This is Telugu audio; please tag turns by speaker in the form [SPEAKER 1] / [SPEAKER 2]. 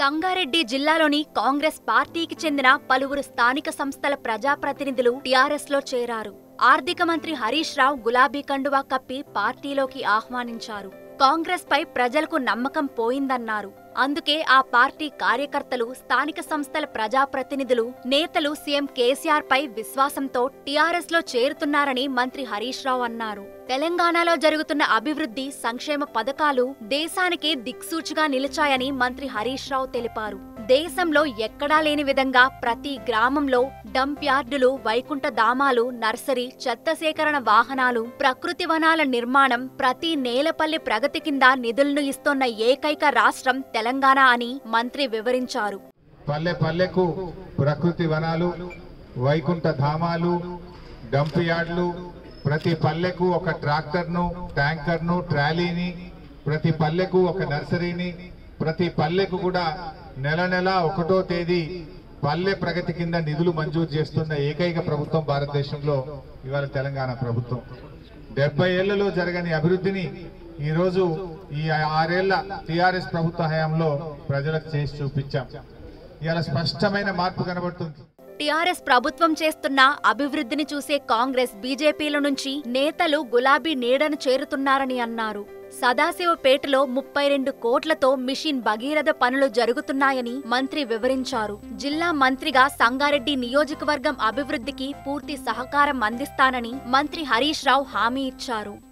[SPEAKER 1] సంగారెడ్డి జిల్లాలోని కాంగ్రెస్ పార్టీకి చెందిన పలువురు స్థానిక సంస్థల ప్రజాప్రతినిధులు టీఆర్ఎస్ లో చేరారు. ఆర్థిక మంత్రి హరీష్ రావు గులాబీ కండువా కప్పి పార్టీలోకి ఆహ్వానించారు. కాంగ్రెస్ పై ప్రజలకు నమ్మకం పోయిందన్నారు. అందుకే ఆ పార్టీ కార్యకర్తలు, స్థానిక సంస్థల ప్రజాప్రతినిధులు, నేతలు సీఎం కేసీఆర్ పై విశ్వాసంతో టీఆర్ఎస్ లో చేరుతున్నారని మంత్రి హరీష్ రావు అన్నారు. తెలంగాణలో జరుగుతున్న అభివృద్ధి, సంక్షేమ పథకాలు దేశానికే దిక్సూచిగా నిలిచాయని మంత్రి హరీష్ రావు తెలిపారు. దేశంలో ఎక్కడా లేని విధంగా ప్రతి గ్రామంలో డంప్ యార్డులు, వైకుంఠ ధామాలు, నర్సరీ, చెత్త సేకరణ వాహనాలు, ప్రకృతి వనాల నిర్మాణం, ప్రతి నేలపల్లి ప్రగతి కింద నిధులను ఇస్తోన్న ఏకైక రాష్ట్రం తెలంగాణ అని మంత్రి వివరించారు.
[SPEAKER 2] పల్లె పల్లెకు ప్రకృతి వనాలు, వైకుంఠ ధామాలు, డంప్ యార్డులు, ప్రతి పల్లెకు ఒక ట్రాక్టర్ను, ట్యాంకర్ను, ట్రాలీని, ప్రతి పల్లెకు ఒక నర్సరీని, ప్రతి పల్లెకు కూడా నెల నెల 1వ తేదీ పల్లె ప్రగతి కింద నిధులు మంజూరు చేస్తున్న ఏకైక ప్రభుత్వం భారతదేశంలో ఇవాళ తెలంగాణ ప్రభుత్వం. 70 ఏళ్లలో జరగని అభివృద్ధిని ఈరోజు ఈ 6 ఏళ్ల టీఆర్ఎస్ ప్రభుత్వ హయాంలో ప్రజలకు చేసి చూపించాం. ఇవాళ స్పష్టమైన మార్పు కనబడుతుంది.
[SPEAKER 1] టీఆర్ఎస్ ప్రభుత్వం చేస్తున్న అభివృద్ధిని చూసే కాంగ్రెస్, బీజేపీల నుంచి నేతలు గులాబీ నీడను చేరుతున్నారని అన్నారు. సదాశివపేటలో 32 కోట్లతో మిషన్ భగీరథ పనులు జరుగుతున్నాయని మంత్రి వివరించారు. జిల్లా మంత్రిగా సంగారెడ్డి నియోజకవర్గం అభివృద్ధికి పూర్తి సహకారం అందిస్తానని మంత్రి హరీష్ రావు హామీ ఇచ్చారు.